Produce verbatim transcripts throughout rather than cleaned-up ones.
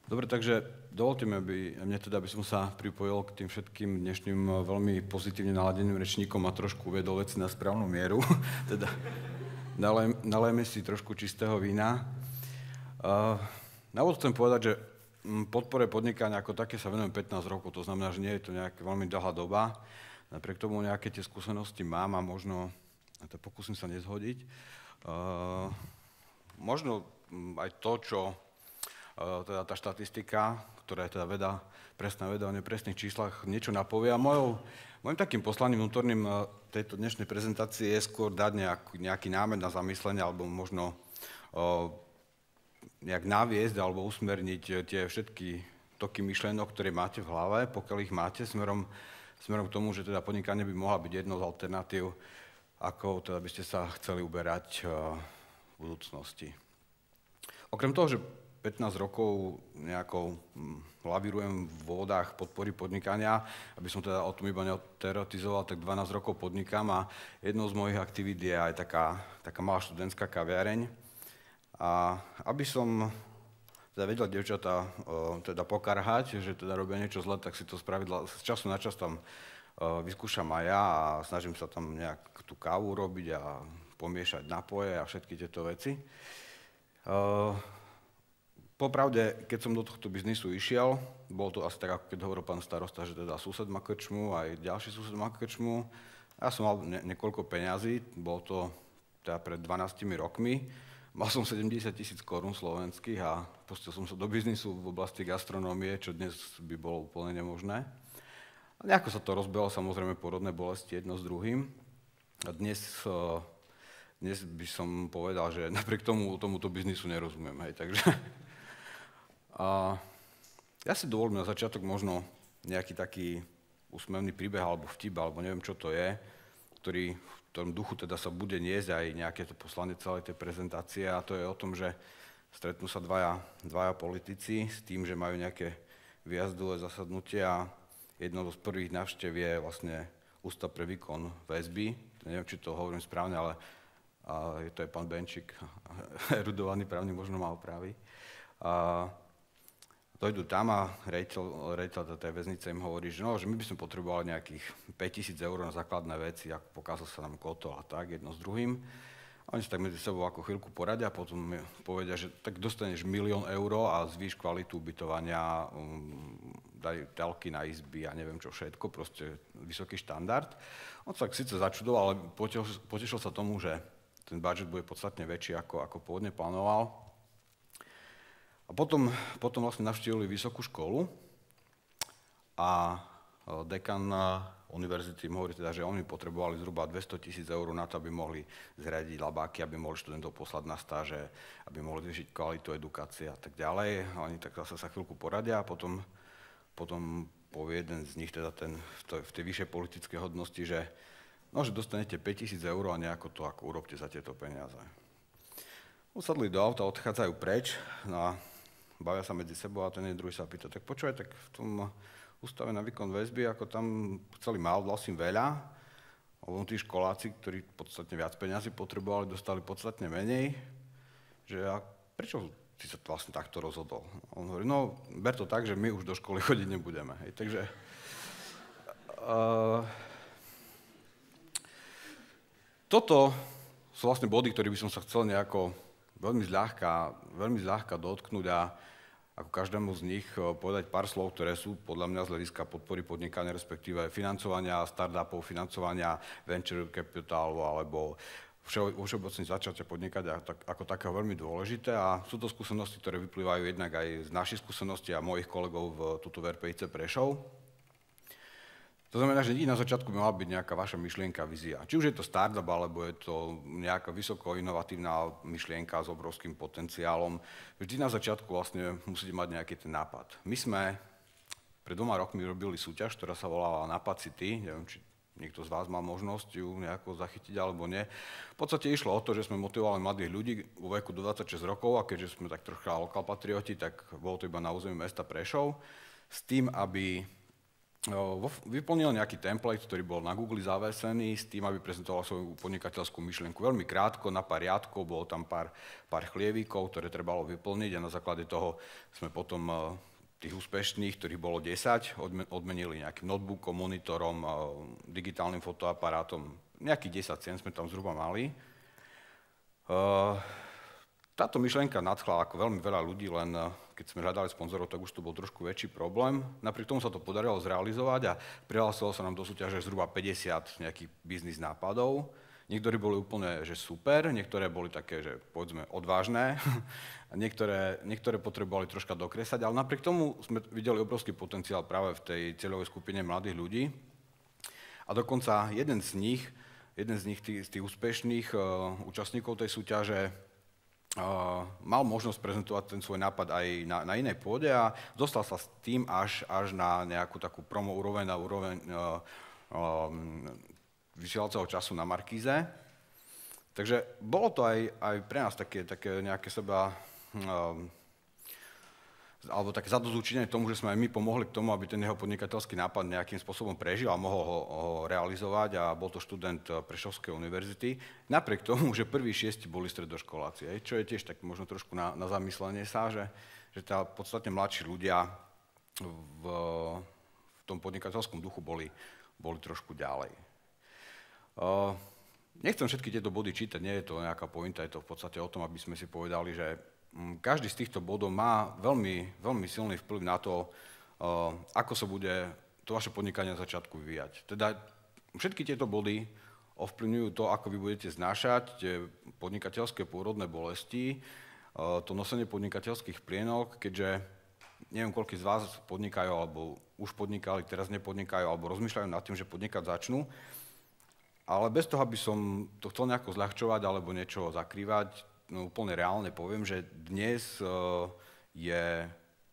Dobre, takže dovolte mi, aby, mne teda, aby som sa pripojil k tým všetkým dnešným veľmi pozitívne naladeným rečníkom a trošku uviedol veci na správnu mieru. Teda nalej, nalejme si trošku čistého vína. Uh, na úvod chcem povedať, že podpore podnikania ako také sa venujem pätnásť rokov, to znamená, že nie je to nejaká veľmi dlhá doba. Napriek tomu nejaké tie skúsenosti mám a možno, a to pokúsim sa nezhodiť, uh, možno aj to, čo teda tá štatistika, ktorá je teda veda, presná veda o nepresných číslach, niečo napovie. A mojou, mojim takým poslaním vnútorným tejto dnešnej prezentácie je skôr dať nejak, nejaký námed na zamyslenie, alebo možno o, nejak naviesť alebo usmerniť tie všetky toky myšlienok, ktoré máte v hlave, pokiaľ ich máte, smerom, smerom k tomu, že teda podnikanie by mohla byť jednou z alternatív, ako teda by ste sa chceli uberať o, v budúcnosti. Okrem toho, že pätnásť rokov nejakou lavírujem v vodách podpory podnikania, aby som teda o tom iba neoterotizoval, tak dvanásť rokov podnikám a jednou z mojich aktivít je aj taká, taká malá študentská kaviareň. A aby som teda vedel dievčatá teda pokarhať, že teda robia niečo zle, tak si to spravidla z času na čas tam vyskúšam aj ja a snažím sa tam nejak tú kávu robiť a pomiešať napoje a všetky tieto veci. Popravde, keď som do tohto biznisu išiel, bolo to asi tak, ako keď hovoril pán starosta, že teda sused má krčmu, aj ďalší sused má krčmu. Ja som mal ne- niekoľko peňazí, bolo to teda pred dvanástimi rokmi. Mal som sedemdesiat tisíc korún slovenských a pustil som sa do biznisu v oblasti gastronómie, čo dnes by bolo úplne nemožné. A nejako sa to rozbehlo, samozrejme porodné bolesti jedno s druhým. A dnes, dnes by som povedal, že napriek tomu tomuto biznisu nerozumiem, hej, takže... A ja si dovolím na začiatok možno nejaký taký úsmevný príbeh alebo vtip, alebo neviem, čo to je, ktorý v tom duchu teda sa bude niesť aj nejaké to poslanie celej tej prezentácie, a to je o tom, že stretnú sa dvaja, dvaja politici s tým, že majú nejaké výjazdové zasadnutie a jedno z prvých návštev je vlastne Ústav pre výkon väzby. Neviem, či to hovorím správne, ale a to je pán Benčík, erudovaný právnik, možno ma opraví. A dojdu tam a rejiteľ, rejiteľ tej väznice im hovorí, že, no, že my by sme potrebovali nejakých päťtisíc eur na základné veci, ako pokázal sa nám kotol a tak, jedno s druhým. A oni sa tak medzi sebou ako chvíľku poradia, potom povedia, že tak dostaneš milión eur a zvýš kvalitu ubytovania, um, daj telky na izby a neviem čo všetko, proste vysoký štandard. On sa tak síce začudoval, ale potešil, potešil sa tomu, že ten budget bude podstatne väčší, ako, ako pôvodne plánoval. A potom, potom vlastne navštívili vysokú školu a dekan univerzity im hovorí teda, že oni potrebovali zhruba dvesto tisíc eur na to, aby mohli zriadiť labáky, aby mohli študentov poslať na stáže, aby mohli zvýšiť kvalitu edukácie a tak ďalej. A oni tak zase sa chvíľku poradia a potom, potom povie jeden z nich, teda ten v tej, v tej vyššej politickej hodnosti, že, no, že dostanete päťtisíc eur a nejako to ako urobte za tieto peniaze. Usadli do auta, odchádzajú preč, no a bavia sa medzi sebou a ten druhý sa pýta, tak počúvaj, tak v tom ústave na výkon väzby, ako tam chceli málo, vlastne veľa, a tí školáci, ktorí podstatne viac peňazí potrebovali, dostali podstatne menej, že a prečo si sa vlastne takto rozhodol? A on hovorí, no ber to tak, že my už do školy chodiť nebudeme. Hej. Takže uh, toto sú vlastne body, ktoré by som sa chcel nejako veľmi zľahka, veľmi zľahka dotknúť a ako každému z nich povedať pár slov, ktoré sú podľa mňa z hľadiska podpory podnikania, respektíve financovania startupov, financovania venture capitálu alebo všeobecne začatia podnikať ako takého veľmi dôležité. A sú to skúsenosti, ktoré vyplývajú jednak aj z našich skúseností a mojich kolegov v tuto v er pé í cé Prešov. To znamená, že na začiatku by mala byť nejaká vaša myšlienka, vízia. Či už je to startup, alebo je to nejaká vysoko inovatívna myšlienka s obrovským potenciálom. Vždy na začiatku vlastne musíte mať nejaký ten nápad. My sme pred dvoma rokmi robili súťaž, ktorá sa volala Nápad City. Neviem, či niekto z vás má možnosť ju nejako zachytiť, alebo nie. V podstate išlo o to, že sme motivovali mladých ľudí vo veku do dvadsaťšesť rokov a keďže sme tak trocha lokal patrioti, tak bolo to iba na území mesta Prešov, s tým, aby vyplnil nejaký template, ktorý bol na Google zavesený s tým, aby prezentoval svoju podnikateľskú myšlienku. Veľmi krátko, na pár riadkov, bolo tam pár, pár chlievíkov, ktoré trebalo vyplniť a na základe toho sme potom tých úspešných, ktorých bolo desať, odmenili nejakým notebookom, monitorom, digitálnym fotoaparátom. Nejakých desať cien sme tam zhruba mali. Táto myšlienka nadchla ako veľmi veľa ľudí, len keď sme hľadali sponzorov, tak už to bol trošku väčší problém. Napriek tomu sa to podarilo zrealizovať a prihlásilo sa nám do súťaže zhruba päťdesiat nejakých biznis nápadov. Niektorí boli úplne že super, niektoré boli také, že povedzme odvážne, a niektoré, niektoré potrebovali troška dokresať, ale napriek tomu sme videli obrovský potenciál práve v tej cieľovej skupine mladých ľudí. A dokonca jeden z nich, jeden z nich tých, z tých úspešných uh, účastníkov tej súťaže uh, mal možnosť prezentovať ten svoj nápad aj na, na inej pôde a dostal sa s tým až, až na nejakú takú promo úroveň, na úroveň uh, um, vysielacieho času na Markíze. Takže bolo to aj, aj pre nás také, také nejaké seba, um, alebo také zadosťučinenie tomu, že sme aj my pomohli k tomu, aby ten jeho podnikateľský nápad nejakým spôsobom prežil a mohol ho, ho realizovať a bol to študent Prešovskej univerzity. Napriek tomu, že prví šiesti boli stredoškoláci, čo je tiež tak možno trošku na, na zamyslenie sa, že, že tá podstatne mladší ľudia v, v tom podnikateľskom duchu boli, boli trošku ďalej. Uh, nechcem všetky tieto body čítať, nie je to nejaká pointa, je to v podstate o tom, aby sme si povedali, že um, každý z týchto bodov má veľmi, veľmi silný vplyv na to, uh, ako sa bude to vaše podnikanie na začiatku vyvíjať. Teda všetky tieto body ovplyvňujú to, ako vy budete znášať tie podnikateľské pôrodné bolesti, uh, to nosenie podnikateľských plienok, keďže neviem, koľko z vás podnikajú, alebo už podnikali, teraz nepodnikajú, alebo rozmýšľajú nad tým, že podnikať začnú. Ale bez toho, aby som to chcel nejako zľahčovať alebo niečo zakrývať, no úplne reálne poviem, že dnes uh, je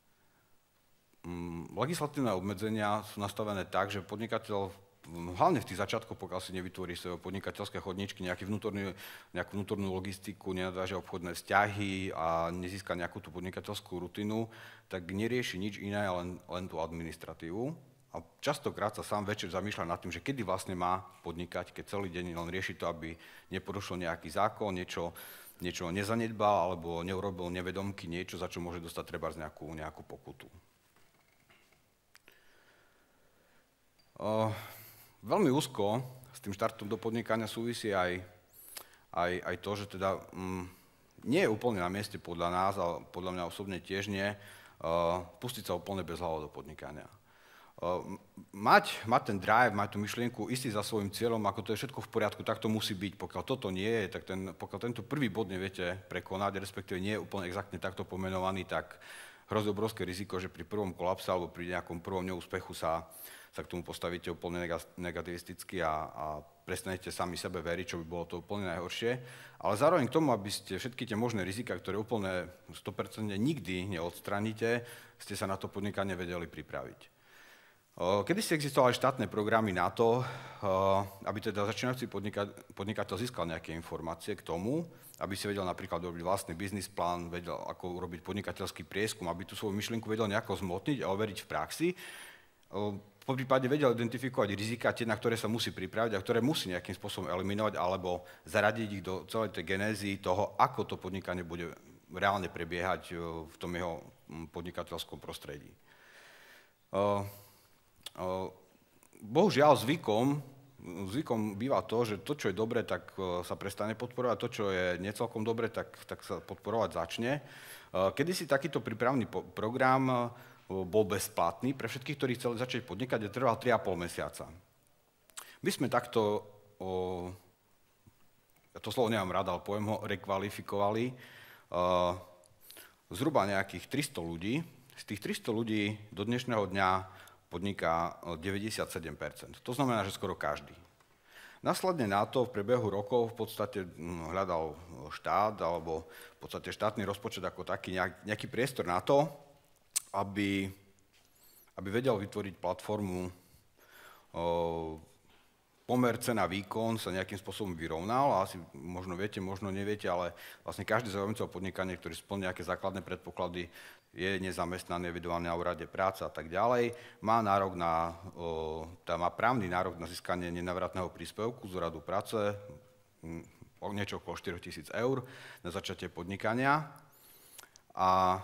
um, legislatívne obmedzenia sú nastavené tak, že podnikateľ, hlavne v tých začiatkoch, pokiaľ si nevytvorí svoje podnikateľské chodničky, nejaký vnútorný, nejakú vnútornú logistiku, nenadváže obchodné vzťahy a nezíska nejakú tú podnikateľskú rutinu, tak nerieši nič iné, len, len tú administratívu. A častokrát sa sám večer zamýšľa nad tým, že kedy vlastne má podnikať, keď celý deň len rieši to, aby neporušil nejaký zákon, niečo, niečo nezanedbal alebo neurobil nevedomky niečo, za čo môže dostať trebárs nejakú, nejakú pokutu. Uh, veľmi úzko s tým štartom do podnikania súvisí aj, aj, aj to, že teda um, nie je úplne na mieste podľa nás, ale podľa mňa osobne tiež nie, uh, pustiť sa úplne bezhlavo do podnikania. Uh, mať, mať ten drive, mať tú myšlienku, istý za svojím cieľom, ako to je všetko v poriadku, tak to musí byť. Pokiaľ toto nie je, tak ten, pokiaľ tento prvý bod neviete prekonať, respektíve nie je úplne exaktne takto pomenovaný, tak hrozí obrovské riziko, že pri prvom kolapse alebo pri nejakom prvom neúspechu sa, sa k tomu postavíte úplne negativisticky a, a prestanete sami sebe veriť, čo by bolo to úplne najhoršie. Ale zároveň k tomu, aby ste všetky tie možné rizika, ktoré úplne sto percent nikdy neodstraníte, ste sa na to podnikanie vedeli pripraviť. Kedy si existovali štátne programy na to, aby teda začínajúci podnikateľ získal nejaké informácie k tomu, aby si vedel napríklad robiť vlastný biznis plán, vedel, ako urobiť podnikateľský prieskum, aby tú svoju myšlienku vedel nejako zmotniť a overiť v praxi. Po prípade vedel identifikovať rizika, tie, na ktoré sa musí pripraviť a ktoré musí nejakým spôsobom eliminovať alebo zaradiť ich do celej tej genézy toho, ako to podnikanie bude reálne prebiehať v tom jeho podnikateľskom prostredí. Bohužiaľ zvykom, zvykom býva to, že to, čo je dobre, tak sa prestane podporovať, to, čo je necelkom dobre, tak, tak sa podporovať začne. Kedysi takýto prípravný program bol bezplatný pre všetkých, ktorí chceli začať podnikať, a trval tri a pol mesiaca. My sme takto, ja to slovo nemám rád, ale poviem ho, rekvalifikovali zhruba nejakých tristo ľudí. Z tých tristo ľudí do dnešného dňa podniká deväťdesiatsedem percent. To znamená, že skoro každý. Následne na to v priebehu rokov v podstate hľadal štát alebo v podstate štátny rozpočet ako taký nejaký priestor na to, aby, aby vedel vytvoriť platformu o, pomer cena výkon sa nejakým spôsobom vyrovnal, a asi možno viete, možno neviete, ale vlastne každý záujemcov podnikanie, ktorý splní nejaké základné predpoklady, je nezamestnaný, evidovaný na úrade práce a tak ďalej, má nárok na, o, tá má právny nárok na získanie nenávratného príspevku z úradu práce, o niečo okolo štyri tisíc eur na začatie podnikania. A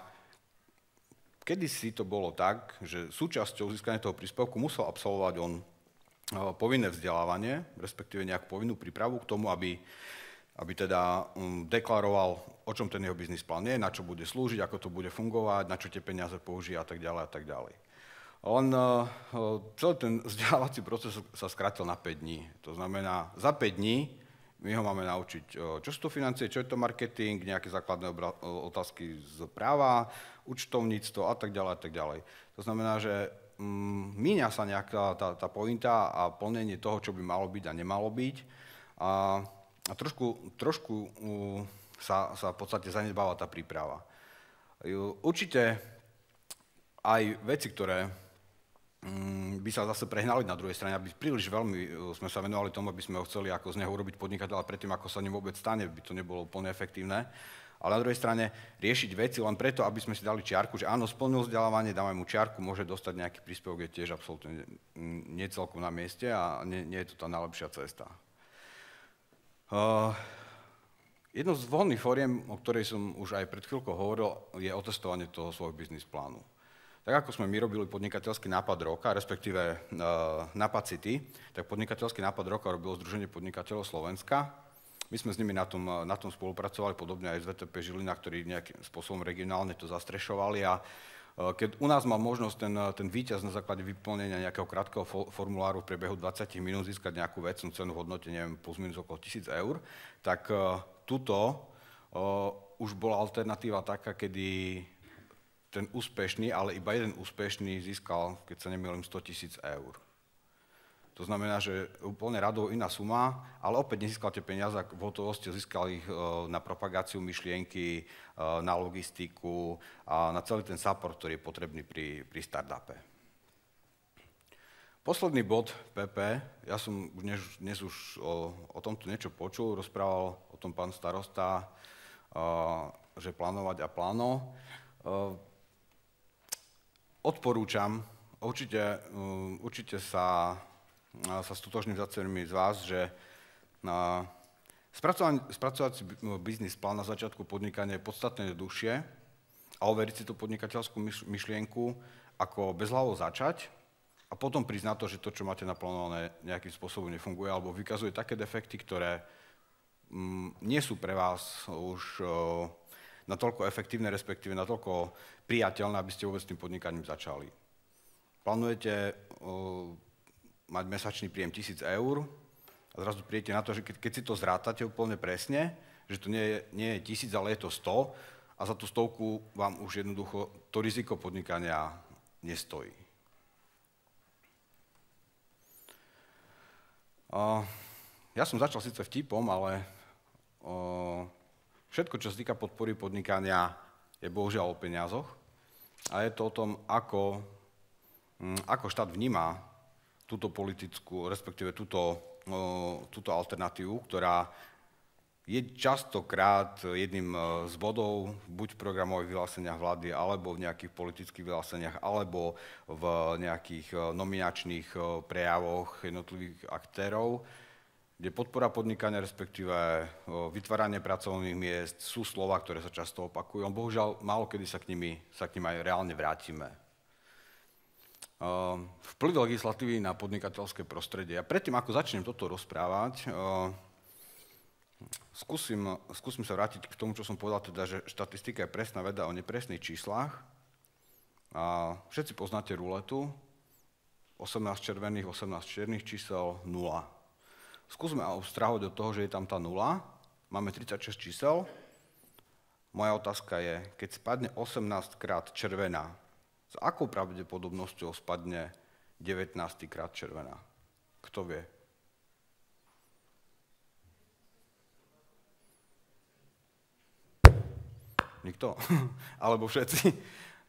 kedysi to bolo tak, že súčasťou získania toho príspevku musel absolvovať on povinné vzdelávanie, respektíve nejakú povinnú prípravu k tomu, aby, aby teda deklaroval, o čom ten jeho biznis plán je, na čo bude slúžiť, ako to bude fungovať, na čo tie peniaze použije a tak ďalej a tak ďalej. On, celý ten vzdelávací proces sa skrátil na päť dní. To znamená, za päť dní my ho máme naučiť, čo sú to financie, čo je to marketing, nejaké základné otázky z práva, účtovníctvo a tak ďalej a tak ďalej. To znamená, že mm, míňa sa nejaká tá, tá pointa a plnenie toho, čo by malo byť a nemalo byť. A, a trošku, trošku uh, sa, sa v podstate zanedbáva tá príprava. Určite aj veci, ktoré by sa zase prehnali na druhej strane, aby príliš veľmi sme sa venovali tomu, aby sme ho chceli ako z neho urobiť podnikateľa predtým, ako sa ním vôbec stane, by to nebolo úplne efektívne. Ale na druhej strane riešiť veci len preto, aby sme si dali čiarku, že áno, splnil vzdelávanie, dáme mu čiarku, môže dostať nejaký príspevok, je tiež absolútne nie celkom na mieste a nie, nie je to tá najlepšia cesta. Uh, jedno z voľných fóriem, o ktorej som už aj pred chvíľkou hovoril, je otestovanie toho svojho biznis plánu. Tak ako sme my robili podnikateľský nápad roka, respektíve uh, nápad City, tak podnikateľský nápad roka robilo Združenie podnikateľov Slovenska. My sme s nimi na tom, na tom spolupracovali, podobne aj s vé té pé Žilina, ktorí nejakým spôsobom regionálne to zastrešovali. A uh, keď u nás mal možnosť ten, ten víťaz na základe vyplnenia nejakého krátkeho fo- formuláru v priebehu dvadsať minút získať nejakú vecnú cenu v hodnote, neviem, plus minus okolo tisíc eur, tak uh, tuto uh, už bola alternatíva taká, kedy ten úspešný, ale iba jeden úspešný získal, keď sa nemýlim, sto tisíc eur. To znamená, že úplne radovo iná suma, ale opäť nezískal tie peniaze v hotovosti, získal ich na propagáciu myšlienky, na logistiku a na celý ten support, ktorý je potrebný pri, pri startupe. Posledný bod pé pé, ja som dnes, dnes už o, o tomto niečo počul, rozprával o tom pán starosta, že plánovať a pláno. Odporúčam, určite, určite sa, sa stotožním za celými z vás, že spracovať si biznis plán na začiatku podnikania je podstatne dlhšie a overiť si tú podnikateľskú myšlienku, ako bezhlavo začať a potom prísť na to, že to, čo máte naplánované, nejakým spôsobom nefunguje alebo vykazuje také defekty, ktoré mm, nie sú pre vás už natoľko efektívne, respektíve natoľko priateľné, aby ste vôbec tým podnikaním začali. Plánujete uh, mať mesačný príjem tisíc eur a zrazu príjete na to, že keď, keď si to zrátate úplne presne, že to nie je, nie je tisíc, ale je to sto a za tú stovku vám už jednoducho to riziko podnikania nestojí. Uh, ja som začal síce vtipom, ale uh, všetko, čo sa týka podpory podnikania, je bohužiaľ o peniazoch a je to o tom, ako, ako štát vníma túto politickú, respektíve túto, túto alternatívu, ktorá je častokrát jedným z bodov buď v programových vyhláseniach vlády, alebo v nejakých politických vyhláseniach, alebo v nejakých nominačných prejavoch jednotlivých aktérov, kde podpora podnikania, respektíve vytváranie pracovných miest sú slova, ktoré sa často opakujú. Bohužiaľ, málo kedy sa k nimi, sa k nimi aj reálne vrátime. Vplyv legislatívy na podnikateľské prostredie. A predtým, ako začnem toto rozprávať, skúsim, skúsim sa vrátiť k tomu, čo som povedal, teda, že štatistika je presná veda o nepresných číslach. A všetci poznáte ruletu, osemnásť červených, osemnásť čiernych čísel, nula. Skúsme abstrahovať od toho, že je tam tá nula. Máme tridsaťšesť čísel. Moja otázka je, keď spadne osemnásť krát červená, s akou pravdepodobnosťou spadne devätnásť krát červená? Kto vie? Nikto? Alebo všetci?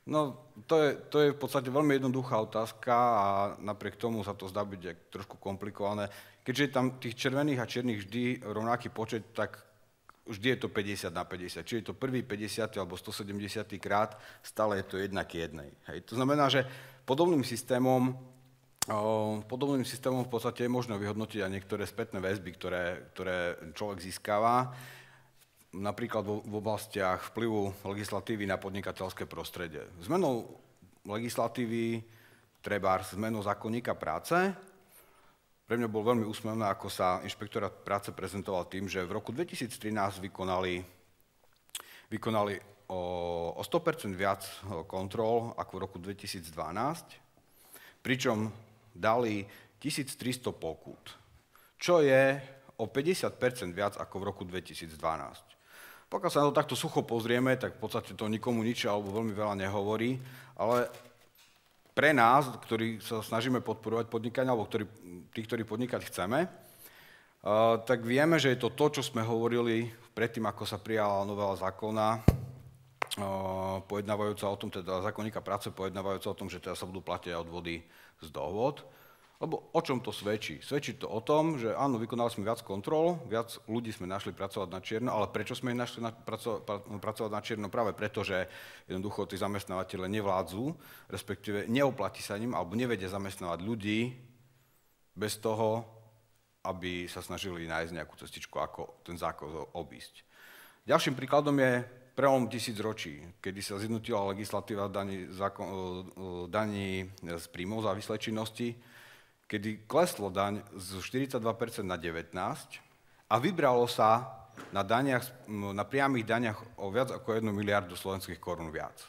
No, to je, to je v podstate veľmi jednoduchá otázka a napriek tomu sa to zdá byť trošku komplikované. Keďže je tam tých červených a čiernych vždy rovnaký počet, tak vždy je to päťdesiat na päťdesiat. Čiže je to prvý päťdesiaty alebo stosedemdesiaty krát, stále je to jedna k jednej. Hej. To znamená, že podobným systémom, o, podobným systémom v podstate je možné vyhodnotiť aj niektoré spätné väzby, ktoré, ktoré človek získava, napríklad v oblastiach vplyvu legislatívy na podnikateľské prostredie. Zmenou legislatívy, trebárs zmenou zákonníka práce, pre mňa bol veľmi úsmevné, ako sa inšpektorát práce prezentoval tým, že v roku dvetisíctrinásť vykonali, vykonali o, o sto percent viac kontrol ako v roku dvetisícdvanásť, pričom dali tisíctristo pokút, čo je o päťdesiat percent viac ako v roku dvetisícdvanásť. Pokiaľ sa na to takto sucho pozrieme, tak v podstate to nikomu nič alebo veľmi veľa nehovorí, ale pre nás, ktorí sa snažíme podporovať podnikanie, alebo ktorí, tí, ktorí podnikať chceme, uh, tak vieme, že je to to, čo sme hovorili predtým, ako sa prijala novela zákona, uh, pojednávajúca o tom, teda zákonníka práce pojednávajúca o tom, že teda sa budú platiť odvody z dohôd. Lebo o čom to svedčí? Svedčí to o tom, že áno, vykonali sme viac kontrol, viac ľudí sme našli pracovať na čierno, ale prečo sme ich našli na, praco, pra, pracovať na čierno? Práve preto, že jednoducho tí zamestnávateľe nevládzu, respektíve neoplatí sa ním, alebo nevedia zamestnávať ľudí bez toho, aby sa snažili nájsť nejakú cestičku, ako ten zákon obísť. Ďalším príkladom je prelom tisícročí, kedy sa zjednotila legislatíva daní, zákon, daní z príjmov závislej činnosti, kedy kleslo daň z štyridsaťdva percent na devätnásť percent a vybralo sa na, daniach, na priamých daniach o viac ako jednu miliardu slovenských korún viac.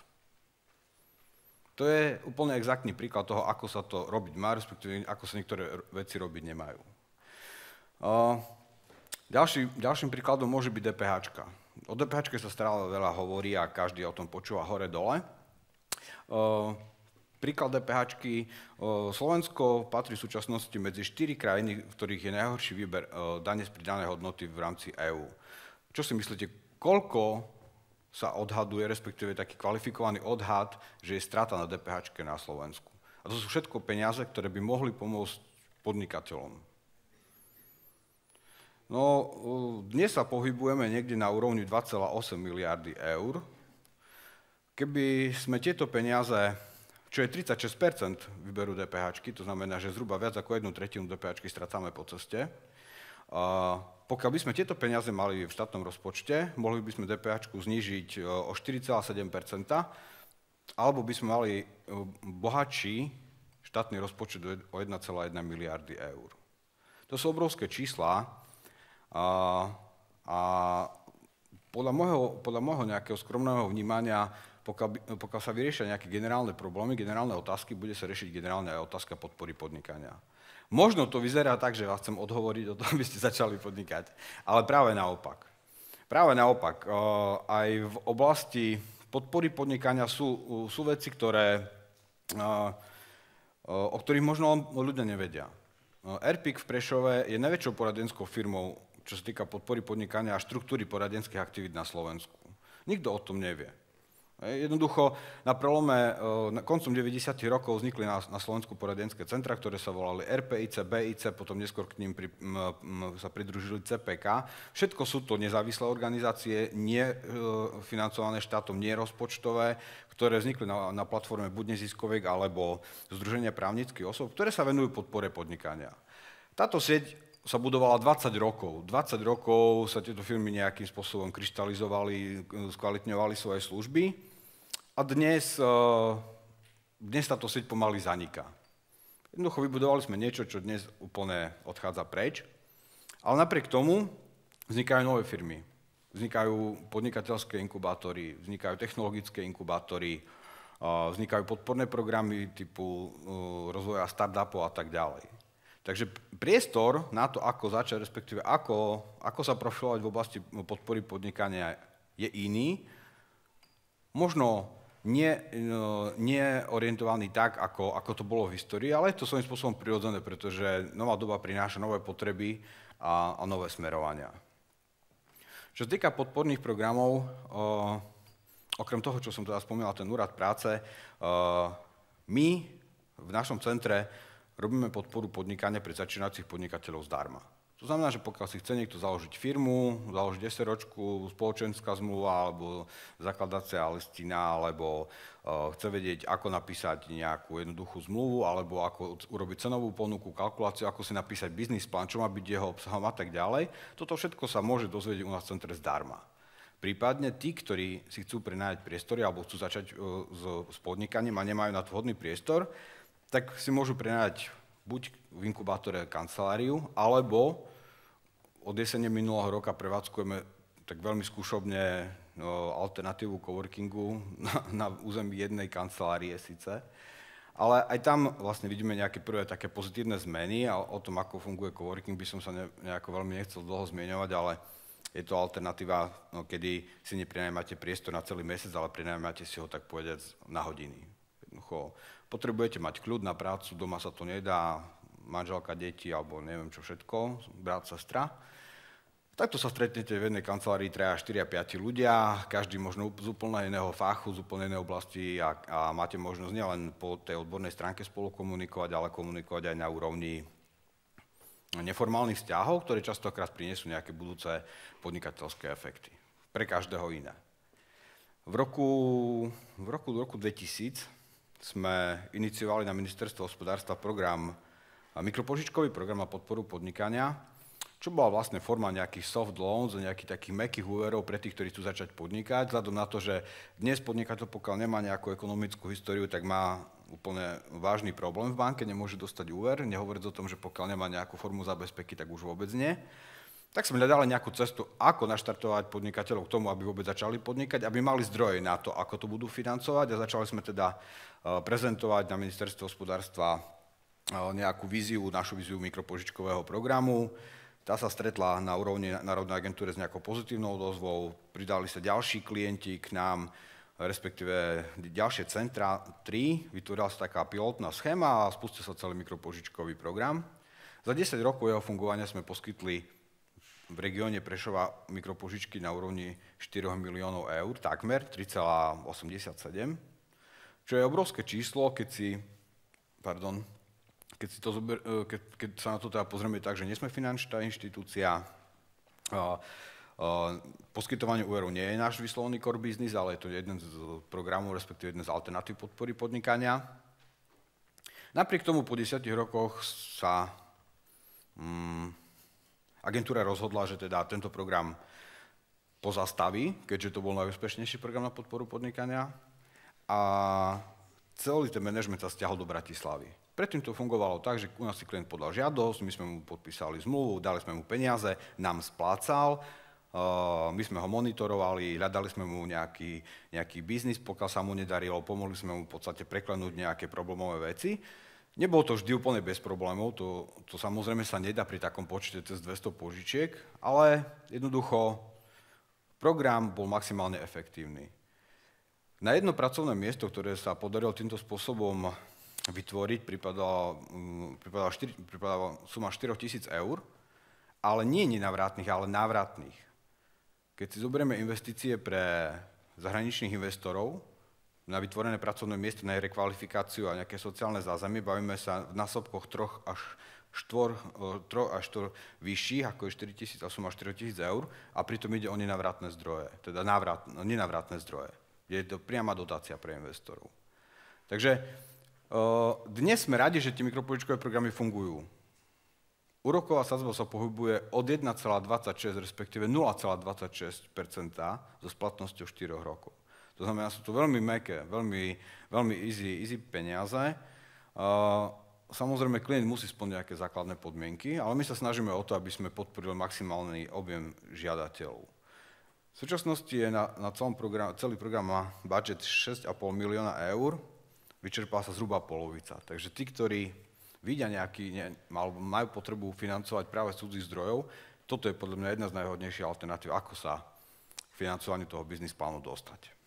To je úplne exaktný príklad toho, ako sa to robiť má, respektíve ako sa niektoré veci robiť nemajú. Ďalší, ďalším príkladom môže byť DPHčka. O DPHčke sa stále veľa hovorí a každý o tom počúva hore-dole. Príklad DPHčky. Slovensko patrí v súčasnosti medzi štyri krajiny, v ktorých je najhorší výber dane z pridanej hodnoty v rámci EÚ. Čo si myslíte, koľko sa odhaduje, respektíve taký kvalifikovaný odhad, že je strata na DPHčke na Slovensku? A to sú všetko peniaze, ktoré by mohli pomôcť podnikateľom. No, dnes sa pohybujeme niekde na úrovni dva celé osem miliardy eur. Keby sme tieto peniaze, čo je tridsaťšesť percent výberu DPHčky, to znamená, že zhruba viac ako jednu tretinu DPHčky strácame po ceste. A pokiaľ by sme tieto peniaze mali v štátnom rozpočte, mohli by sme DPHčku znížiť o štyri celé sedem percent, alebo by sme mali bohatší štátny rozpočet o jedna celá jedna miliardy eur. To sú obrovské čísla a, a podľa môjho, podľa môjho nejakého skromného vnímania, Pokiaľ, pokiaľ sa vyriešia nejaké generálne problémy, generálne otázky, bude sa riešiť generálne aj otázka podpory podnikania. Možno to vyzerá tak, že vás chcem odhovoriť o tom, aby ste začali podnikať, ale práve naopak. Práve naopak. Aj v oblasti podpory podnikania sú, sú veci, ktoré, o ktorých možno ľudia nevedia. er pé í v Prešove je najväčšou poradenskou firmou, čo sa týka podpory podnikania a štruktúry poradenských aktivít na Slovensku. Nikto o tom nevie. Jednoducho, na prelome na koncom deväťdesiatych rokov vznikli na, na Slovensku poradenské centra, ktoré sa volali er pé í cé, bé í cé, potom neskôr k ním pri, m, m, sa pridružili cé pé ká. Všetko sú to nezávislé organizácie, nie e, financované štátom, nie rozpočtové, ktoré vznikli na, na platforme buď neziskoviek alebo združenia právnických osôb, ktoré sa venujú podpore podnikania. Táto sieť sa budovala dvadsať rokov. dvadsať rokov sa tieto firmy nejakým spôsobom kryštalizovali, skvalitňovali svoje služby. A dnes, dnes táto sieť pomaly zaniká. Jednoducho vybudovali sme niečo, čo dnes úplne odchádza preč, ale napriek tomu vznikajú nové firmy. Vznikajú podnikateľské inkubátory, vznikajú technologické inkubátory, vznikajú podporné programy typu rozvoja startupov a tak ďalej. Takže priestor na to, ako začať, respektíve ako, ako sa profilovať v oblasti podpory podnikania je iný. Možno nie, nie orientovaný tak, ako, ako to bolo v histórii, ale je to svojím spôsobom prirodzené, pretože nová doba prináša nové potreby a, a nové smerovania. Čo sa týka podporných programov, okrem toho, čo som teda spomínal, ten úrad práce, my v našom centre robíme podporu podnikania pre začínajúcich podnikateľov zdarma. To znamená, že pokiaľ si chce niekto založiť firmu, založiť SROčku, spoločenská zmluva, alebo zakladacia listina, alebo uh, chce vedieť, ako napísať nejakú jednoduchú zmluvu, alebo ako urobiť cenovú ponuku, kalkuláciu, ako si napísať biznis plán, čo má byť jeho obsahom a tak ďalej, toto všetko sa môže dozvedieť u nás v centre zdarma. Prípadne tí, ktorí si chcú prenajať priestory alebo chcú začať uh, s, s podnikaním a nemajú na to vhodný priestor, tak si môžu prenajať buď v inkubátore kanceláriu, alebo od jesene minulého roka prevádzkujeme tak veľmi skúšobne no, alternatívu coworkingu na, na území jednej kancelárie síce. Ale aj tam vlastne vidíme nejaké prvé také pozitívne zmeny a o tom, ako funguje coworking, by som sa ne, nejako veľmi nechcel dlho zmieňovať, ale je to alternatíva, no, kedy si neprenajímate priestor na celý mesiac, ale prenajímate si ho tak povedať na hodiny. Jednoducho, potrebujete mať kľud na prácu, doma sa to nedá, manželka, deti alebo neviem čo všetko, brat, sestra. Takto sa stretnete v jednej kancelárii traja, štyria, piati ľudia, každý možno z úplne iného fachu, z úplne inej oblasti a, a máte možnosť nielen po tej odbornej stránke spolu komunikovať, ale komunikovať aj na úrovni neformálnych vzťahov, ktoré častokrát prinesú nejaké budúce podnikateľské efekty. Pre každého iné. V roku, v roku, v roku dvetisíc sme iniciovali na Ministerstvo hospodárstva program, mikropožičkový program na podporu podnikania, čo bola vlastne forma nejakých soft loans, nejakých takých mäkkých úverov pre tých, ktorí chcú začať podnikať. Vzhľadom na to, že dnes podnikateľ, pokiaľ nemá nejakú ekonomickú históriu, tak má úplne vážny problém v banke, nemôže dostať úver, nehovoriac o tom, že pokiaľ nemá nejakú formu zabezpeky, tak už vôbec nie. Tak sme hľadali nejakú cestu, ako naštartovať podnikateľov k tomu, aby vôbec začali podnikať, aby mali zdroje na to, ako to budú financovať a začali sme teda prezentovať na Ministerstve hospodárstva nejakú víziu, našu víziu mikropožičkového programu. Tá sa stretla na úrovni Národnej agentúry s nejakou pozitívnou odozvou, pridali sa ďalší klienti k nám, respektíve ďalšie centra, tri, vytvorila sa taká pilotná schéma a spustil sa celý mikropožičkový program. Za desať rokov jeho fungovania sme poskytli v regióne Prešova mikropožičky na úrovni štyri miliónov eur, takmer tri celé osemdesiatsedem, čo je obrovské číslo, keď si, pardon, keď, si to zober, keď, keď sa na to teda pozrieme tak, že nie sme finančná inštitúcia, a, a, poskytovanie úverov nie je náš vyslovený core business, ale je to jeden z programov, respektíve jeden z alternatív podpory podnikania. Napriek tomu po desiatich rokoch sa mm, agentúra rozhodla, že teda tento program pozastaví, keďže to bol najúspešnejší program na podporu podnikania a celý ten manažment sa stiahol do Bratislavy. Predtým to fungovalo tak, že u nás si klient podal žiadosť, my sme mu podpísali zmluvu, dali sme mu peniaze, nám splácal, my sme ho monitorovali, hľadali sme mu nejaký, nejaký biznis, pokiaľ sa mu nedarilo, pomohli sme mu v podstate preklenúť nejaké problémové veci. Nebolo to vždy úplne bez problémov, to, to samozrejme sa nedá pri takom počte cez dvesto požičiek, ale jednoducho program bol maximálne efektívny. Na jedno pracovné miesto, ktoré sa podarilo týmto spôsobom vytvoriť, pripadala, pripadala, štyri, pripadala suma štyritisíc eur, ale nie nenávratných, ale návratných. Keď si zoberieme investície pre zahraničných investorov, na vytvorené pracovné miesto, na rekvalifikáciu a nejaké sociálne zázemie, bavíme sa v násobkoch troch až štvor, troch až štvor vyšších, ako je štyritisíc a suma štyritisíc eur, a pritom ide o nenávratné zdroje, teda návrat, nenávratné zdroje. Je to priama dotácia pre investorov. Takže dnes sme radi, že tie mikropožičkové programy fungujú. Úroková sadzba sa pohybuje od jeden celá dvadsaťšesť, respektíve nula celá dvadsaťšesť percenta so splatnosťou štyroch rokov. To znamená, sú to veľmi mäkké, veľmi, veľmi easy, easy peniaze. Samozrejme, klient musí splniť nejaké základné podmienky, ale my sa snažíme o to, aby sme podporili maximálny objem žiadateľov. V súčasnosti je na, na celom program, celý program má budget šesť a pol milióna eur, vyčerpá sa zhruba polovica. Takže tí, ktorí vidia nejaký, ne, majú potrebu financovať práve z cudzích zdrojov, toto je podľa mňa jedna z najhodnejších alternatív, ako sa k financovaniu toho biznis plánu dostať.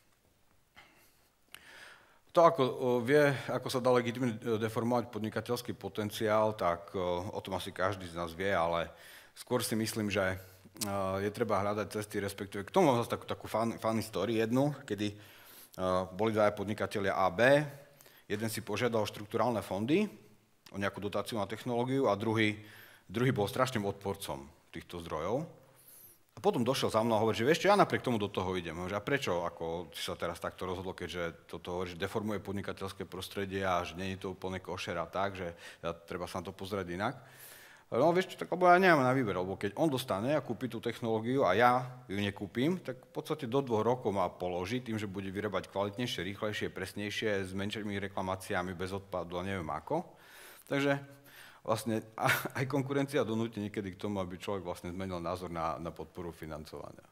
To, ako vie, ako sa dá legitimne deformovať podnikateľský potenciál, tak o tom asi každý z nás vie, ale skôr si myslím, že je treba hľadať cesty, respektíve k tomu mám zase takú, takú fun, funny story jednu, kedy boli dvaja podnikatelia A B, jeden si požiadal štrukturálne fondy o nejakú dotáciu na technológiu a druhý, druhý bol strašným odporcom týchto zdrojov. A potom došiel za mnou a hovorí, že vieš čo, ja napriek tomu do toho idem. A prečo ako si sa teraz takto rozhodol, keďže toto hovorí, že deformuje podnikateľské prostredie a že nie je to úplne košer a tak, že ja, treba sa na to pozrieť inak. No vieš čo, tak lebo ja nemám na výber, lebo keď on dostane a kúpi tú technológiu a ja ju nekúpim, tak v podstate do dvoch rokov ma položí tým, že bude vyrábať kvalitnejšie, rýchlejšie, presnejšie, s menšími reklamáciami, bez odpadu a neviem ako. Takže vlastne aj konkurencia donúti niekedy k tomu, aby človek vlastne zmenil názor na, na podporu financovania.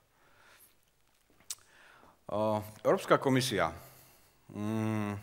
Uh, Európska komisia. Mm.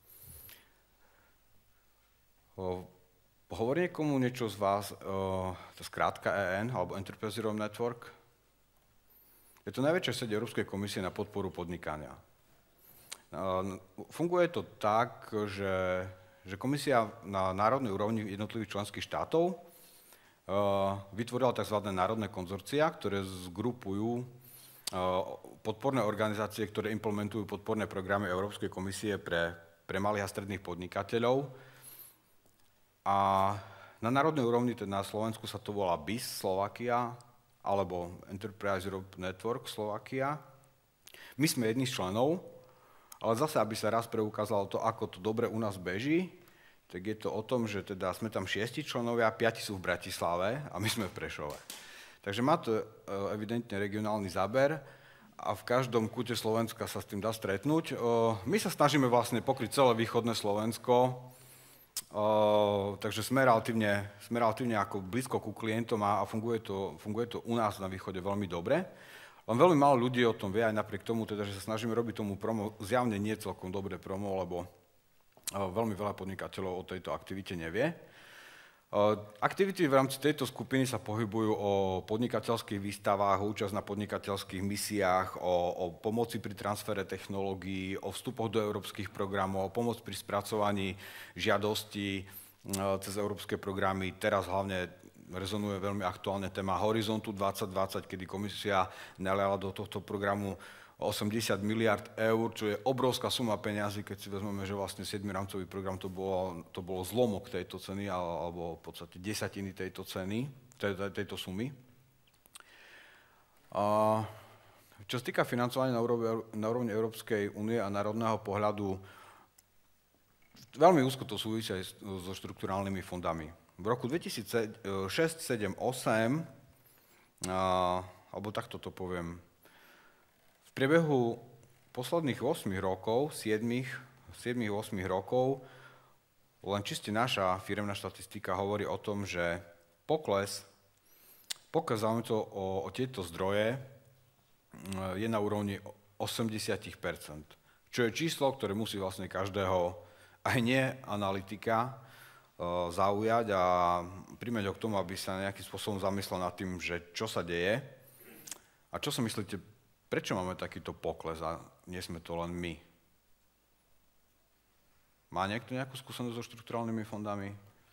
Uh, hovorí niekomu niečo z vás, uh, to skrátka E N, alebo Enterprise Europe Network? Je to najväčšia sieť Európskej komisie na podporu podnikania. Uh, funguje to tak, že že komisia na národnej úrovni jednotlivých členských štátov uh, vytvorila tzv. Národné konzorcia, ktoré zgrupujú uh, podporné organizácie, ktoré implementujú podporné programy Európskej komisie pre, pre malých a stredných podnikateľov. A na národnej úrovni, teda na Slovensku sa to volá B I S Slovakia alebo Enterprise Europe Network Slovakia. My sme jedni z členov, ale zase, aby sa raz preukázalo to, ako to dobre u nás beží, tak je to o tom, že teda sme tam šiesti členovia, piati sú v Bratislave a my sme v Prešove. Takže má to evidentne regionálny záber a v každom kúte Slovenska sa s tým dá stretnúť. My sa snažíme vlastne pokryť celé východné Slovensko, takže sme relatívne, sme relatívne ako blízko ku klientom a funguje to, funguje to u nás na východe veľmi dobre. Len veľmi málo ľudí o tom vie, aj napriek tomu, teda, že sa snažíme robiť tomu promo, zjavne nie celkom dobré promo, lebo veľmi veľa podnikateľov o tejto aktivite nevie. Aktivity v rámci tejto skupiny sa pohybujú o podnikateľských výstavách, o účasť na podnikateľských misiách, o, o pomoci pri transfere technológií, o vstupoch do európskych programov, o pomoc pri spracovaní žiadostí cez európske programy. Teraz hlavne rezonuje veľmi aktuálne téma Horizontu dvadsať dvadsať, kedy komisia naliala do tohto programu osemdesiat miliárd eur, čo je obrovská suma peňazí, keď si vezmeme, že vlastne siedmy rámcový program to bolo, to bolo zlomok tejto ceny, alebo v podstate desatiny tejto ceny, tejto sumy. A čo sa týka financovania na úrovni, na úrovni Európskej únie a národného pohľadu, veľmi úzko to súvisí aj so štrukturálnymi fondami. V roku dvetisícšesť, sedem, osem, alebo takto to poviem, v priebehu posledných ôsmich rokov, siedmich, siedmich, ôsmich rokov, len čiste naša firemná štatistika hovorí o tom, že pokles, pokles záujemcov o, o tieto zdroje je na úrovni osemdesiat percent, čo je číslo, ktoré musí vlastne každého, aj nie analytika, zaujať a primeť ho k tomu, aby sa nejakým spôsobom zamyslel nad tým, že čo sa deje a čo si myslíte, prečo máme takýto pokles a nie sme to len my. Má niekto nejakú skúsenosť so štrukturálnymi fondami?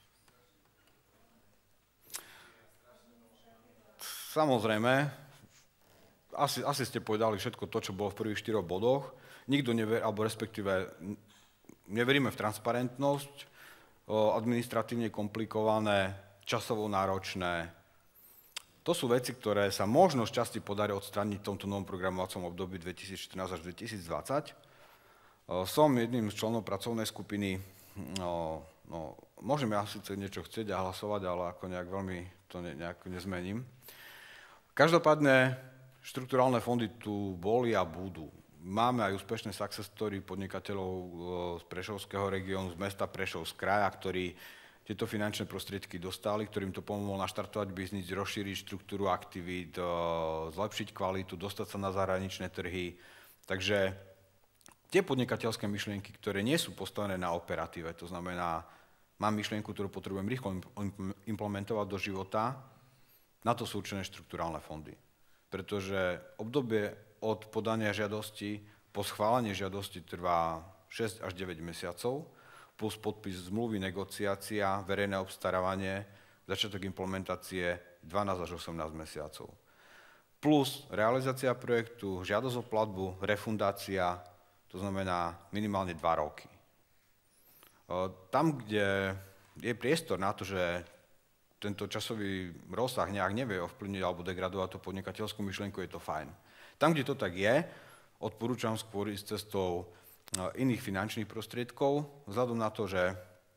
Samozrejme, asi, asi ste povedali všetko to, čo bolo v prvých štyroch bodoch. Nikto neverí, alebo respektíve neveríme v transparentnosť, administratívne komplikované, časovo náročné. To sú veci, ktoré sa možno z časti podarí odstrániť v tomto novom programovacom období dvetisícštrnásť až dvetisícdvadsať. Som jedným z členov pracovnej skupiny, no, no, môžeme ja síce niečo chcieť a hlasovať, ale ako nejak veľmi to ne, nejak nezmením. Každopádne štrukturálne fondy tu boli a budú. Máme aj úspešné success story podnikateľov z Prešovského regiónu, z mesta Prešov, z kraja, ktorí tieto finančné prostriedky dostali, ktorým to pomohlo naštartovať biznis, rozšíriť štruktúru aktivít, zlepšiť kvalitu, dostať sa na zahraničné trhy. Takže tie podnikateľské myšlienky, ktoré nie sú postavené na operatíve, to znamená, mám myšlienku, ktorú potrebujem rýchlo implementovať do života, na to sú určené štrukturálne fondy. Pretože obdobie od podania žiadosti po schválenie žiadosti trvá šesť až deväť mesiacov, plus podpis zmluvy, negociácia, verejné obstarávanie, začiatok implementácie dvanásť až osemnásť mesiacov. Plus realizácia projektu, žiadosť o platbu, refundácia, To znamená minimálne dva roky. Tam, kde je priestor na to, že tento časový rozsah nejak nevie ovplyvniť alebo degradovať tú podnikateľskú myšlienku, je to fajn. Tam, kde to tak je, odporúčam skôr ísť cestou iných finančných prostriedkov, vzhľadom na to, že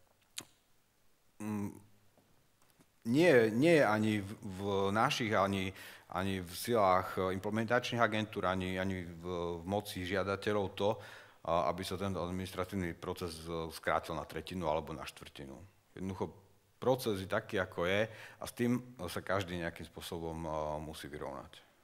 nie, nie je ani v, v našich, ani, ani v silách implementačných agentúr, ani, ani v, v moci žiadateľov to, aby sa ten administratívny proces skrátil na tretinu alebo na štvrtinu. Jednoducho proces je taký, ako je a s tým sa každý nejakým spôsobom musí vyrovnať.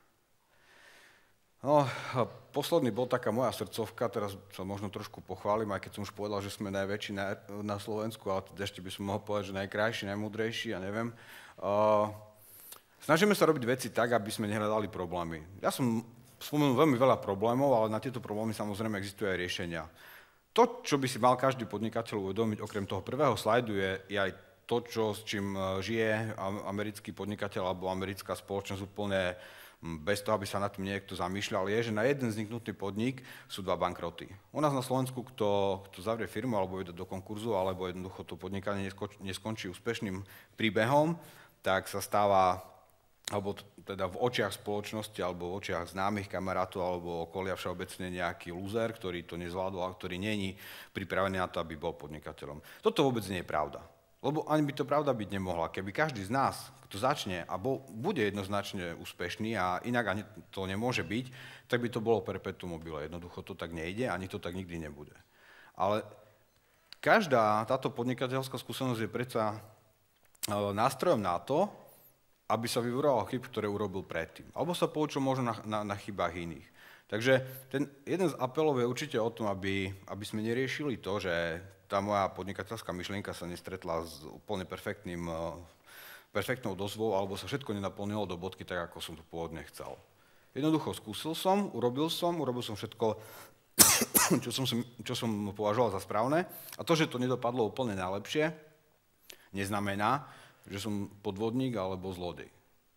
No, posledný bol taká moja srdcovka, teraz sa možno trošku pochválim, aj keď som už povedal, že sme najväčší na, na Slovensku, ale teda ešte by som mohol povedať, že najkrajší, najmúdrejší, ja neviem. Uh, snažíme sa robiť veci tak, aby sme nehľadali problémy. Ja som spomenul veľmi veľa problémov, ale na tieto problémy samozrejme existujú aj riešenia. To, čo by si mal každý podnikateľ uvedomiť, okrem toho prvého slajdu, je, je aj to, čo, s čím žije americký podnikateľ alebo americká spoločnosť úplne bez toho, aby sa nad tým niekto zamýšľal, je, že na jeden vzniknutý podnik sú dva bankroty. U nás na Slovensku, kto, kto zavrie firmu alebo ide do konkurzu, alebo jednoducho to podnikanie neskončí úspešným príbehom, tak sa stáva, alebo teda v očiach spoločnosti, alebo v očiach známych kamarátov, alebo okolia všeobecne nejaký lúzer, ktorý to nezvládol a ktorý není pripravený na to, aby bol podnikateľom. Toto vôbec nie je pravda. Lebo ani by to pravda byť nemohla. Keby každý z nás, kto začne a bol, bude jednoznačne úspešný a inak ani to nemôže byť, tak by to bolo perpetuum mobile. Jednoducho to tak nejde, ani to tak nikdy nebude. Ale každá táto podnikateľská skúsenosť je predsa nástrojom na to, aby sa vyvaroval chyb, ktoré urobil predtým. Alebo sa poučil možno na, na, na chybách iných. Takže ten jeden z apelov je určite o tom, aby, aby sme neriešili to, že tá moja podnikateľská myšlienka sa nestretla s úplne perfektným, perfektnou dozvou, alebo sa všetko nenaplnilo do bodky tak, ako som to pôvodne chcel. Jednoducho skúsil som, urobil som, urobil som všetko, čo som, čo som považoval za správne. A to, že to nedopadlo úplne najlepšie, neznamená, že som podvodník alebo zlodej.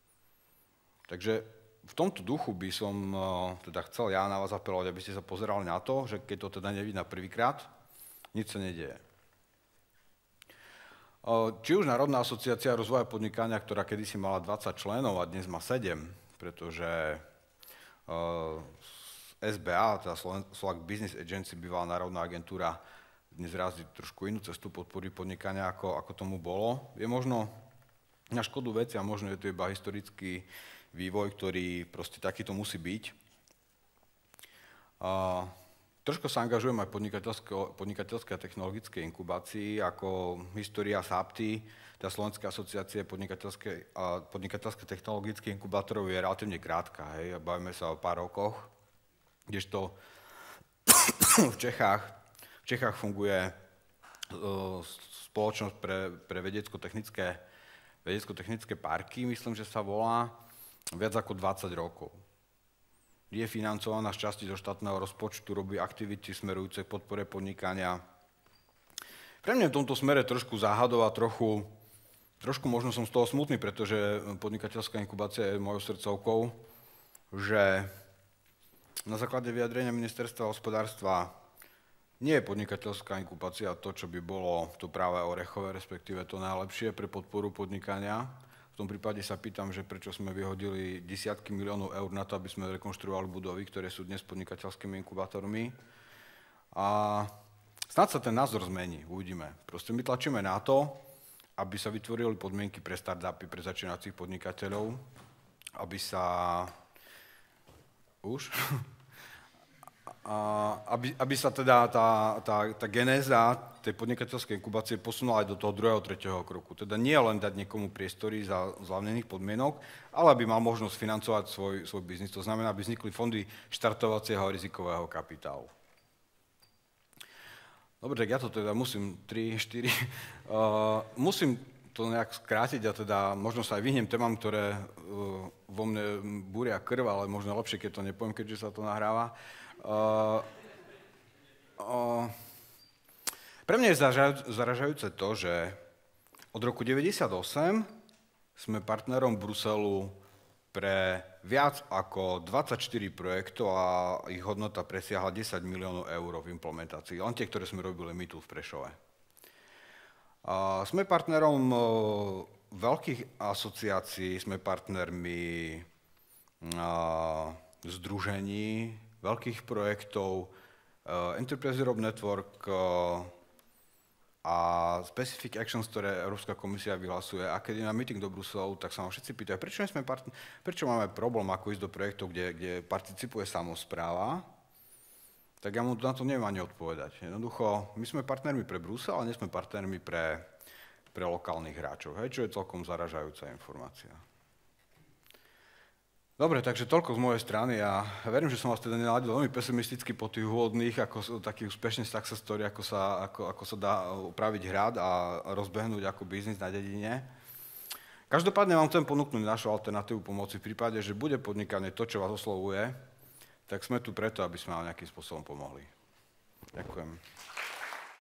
Takže v tomto duchu by som teda chcel ja na vás apelovať, aby ste sa pozerali na to, že keď to teda nevidí na prvýkrát, nič sa nedieje. Či už Národná asociácia rozvoja podnikania, ktorá kedysi mala dvadsať členov a dnes má sedem, pretože es bé á, teda Slovak Business Agency, bývalá národná agentúra, dnes razí trošku inú cestu podpory podnikania, ako, ako tomu bolo. Je možno na škodu veci a možno je to iba historický vývoj, ktorý proste takýto musí byť. A trošku sa angažujem aj v podnikateľskej a technologickej inkubácii, ako História Sapty, tá Slovenská asociácia podnikateľskej a podnikateľskej technologických inkubátorov je relatívne krátka, hej, bavíme sa o pár rokoch, kdežto v Čechách, v Čechách funguje uh, spoločnosť pre, pre vedecko-technické, vedecko-technické parky, myslím, že sa volá, viac ako dvadsať rokov. Je financovaná z časti zo štátneho rozpočtu, robí aktivity smerujúce k podpore podnikania. Pre mňa v tomto smere trošku záhadov a trochu, trošku možno som z toho smutný, pretože podnikateľská inkubácia je mojou srdcovkou, že na základe vyjadrenia ministerstva hospodárstva nie je podnikateľská inkubácia to, čo by bolo to práve orechové, respektíve to najlepšie pre podporu podnikania. V tom prípade sa pýtam, že prečo sme vyhodili desiatky miliónov eur na to, aby sme rekonštruovali budovy, ktoré sú dnes podnikateľskými inkubátormi. A snad sa ten názor zmení, uvidíme. Proste my tlačíme na to, aby sa vytvorili podmienky pre startupy, pre začínacích podnikateľov, aby sa... Už? A aby, aby sa teda tá, tá, tá genéza tej podnikateľskej inkubácie posunula aj do toho druhého, tretieho kroku. Teda nie len dať niekomu priestory za zľavnených podmienok, ale aby mal možnosť financovať svoj, svoj biznis. To znamená, aby vznikli fondy štartovacieho a rizikového kapitálu. Dobre, tak ja to teda musím tri, štyri... Uh, musím to nejak skrátiť a teda možno sa aj vyhnem témam, ktoré uh, vo mne búria krv, ale možno lepšie, keď to nepoviem, keďže sa to nahráva. Uh, uh, pre mňa je zaražajúce to, že od roku deväťdesiatosem sme partnerom Bruselu pre viac ako dvadsaťštyri projektov a ich hodnota presiahla desať miliónov eur v implementácii. Len tie, ktoré sme robili my tu v Prešove. A sme partnerom veľkých asociácií, sme partnermi združení, veľkých projektov, Enterprise Europe Network a Specific Actions, ktoré Európska komisia vyhlasuje. A keď je na meeting do Bruselu, tak sa ma všetci pýtajú, prečo, sme partner, prečo máme problém ako ísť do projektov, kde, kde participuje samospráva, tak ja mu na to neviem ani odpovedať. Jednoducho, my sme partnermi pre Brusel, ale nie sme partnermi pre, pre lokálnych hráčov, hej, čo je celkom zaražajúca informácia. Dobre, takže toľko z mojej strany a verím, že som vás teda nenaladil veľmi pesimisticky po tých úvodných, ako takých úspešných success story, ako sa, ako, ako sa dá upraviť hrad a rozbehnúť ako biznis na dedine. Každopádne vám chcem ponúknuť našu alternatívu pomoci v prípade, že bude podnikanie to, čo vás oslovuje, tak sme tu preto, aby sme vám nejakým spôsobom pomohli. Ďakujem.